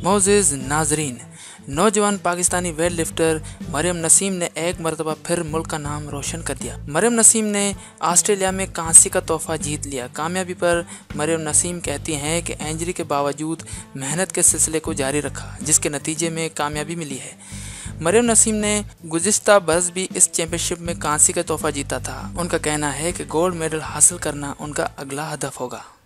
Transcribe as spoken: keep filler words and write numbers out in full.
मोअज़्ज़िज़ नाज़रीन, नौजवान Pakistani weight lifter Mariam Naseem ने एक मरतबा फिर मुल्क का नाम रोशन कर दिया। मरियम नसीम ने ऑस्ट्रेलिया में कांसे का तोहफा जीत लिया। कामयाबी पर मरियम नसीम कहती हैं कि इंजरी के बावजूद मेहनत के सिलसिले को जारी रखा, जिसके नतीजे में कामयाबी मिली है। मरियम नसीम ने गुज़िश्ता बरस भी इस चैंपियनशिप में कांसे का तोहफा जीता था। उनका कहना है कि गोल्ड मेडल हासिल करना उनका अगला हदफ होगा।